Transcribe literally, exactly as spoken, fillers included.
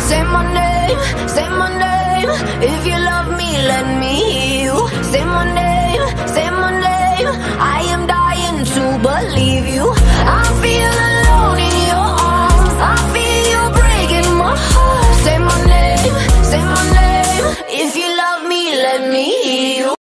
Say my name, say my name. If you love me, let me hear you. Say my name.